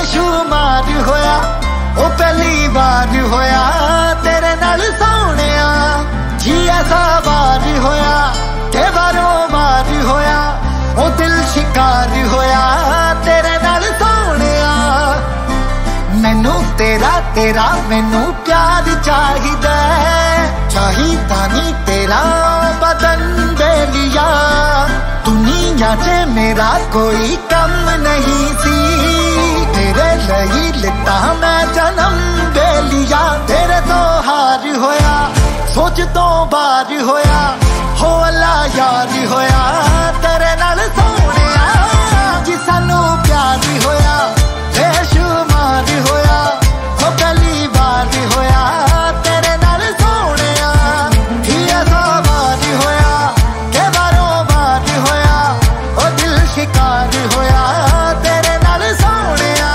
बेशुमार होया ओ पहली बार होया तेरे नाल सोहणिया जी ऐसा बार होया ते बारों बार होया ओ दिल शिकार होया तेरे नाल सोहणिया मैनू तेरा तेरा मैनू प्यार चाहिदा नहीं तेरा बदन दे लिया दुनिया च मेरा कोई कम नहीं सी तेरे लई लिता मैं जन्म दे लिया तेरे तो हार होया सोच तो बार होया हो अल्लाह यार होया तेरे नाल सोहणिया जी सानू प्यार होया बेशुमार होया हो पहली बार होया तेरे नाल सोहणिया ही ऐसा बार होया के बारों बार होया ओ दिल शिकार होया तेरे नाल सोहणिया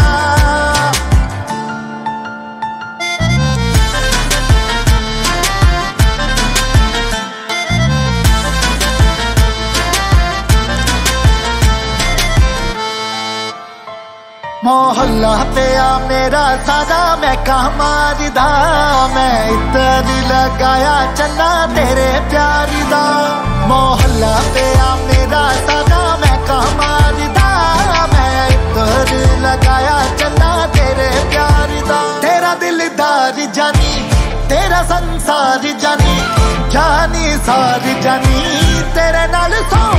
मोहल्ला पिया मेरा सादा मैं कहाँ मारदा मैं इतर लगाया चन्ना तेरे प्यार दा मोहल्ला पिया मेरा सादा मैं कहाँ मारदा मैं इतर लगाया चन्ना तेरे प्यार दा तेरा दिलदार जानी तेरा संसार जानी जानी सारी जानी तेरे नाल सो